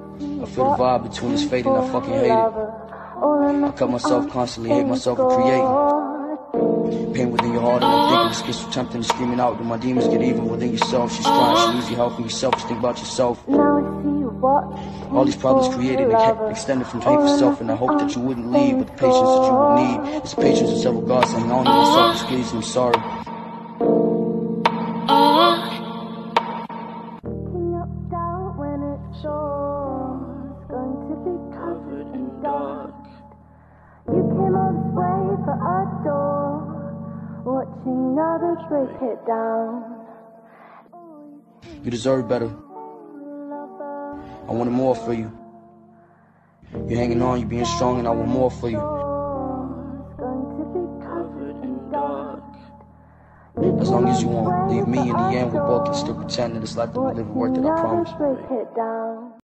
I feel the vibe between us fading, I fucking hate it. I cut myself constantly, hate myself and creating pain within your heart, and I'm thinking this gets so tempting and screaming out. Do my demons get even within yourself? She's trying, she needs your help and yourself. Just think about yourself. All these problems created and extended from hate for self, and I hope that you wouldn't leave with the patience that you would need. It's the patience of several gods saying, I only myself is pleased, and I'm sorry. You came all this way for a door, watching others break it down. You deserve better. I wanted more for you. You're hanging on, you're being strong, and I want more for you. As long as you won't leave me in the end, we both can still pretend that it's like the live work that I promised.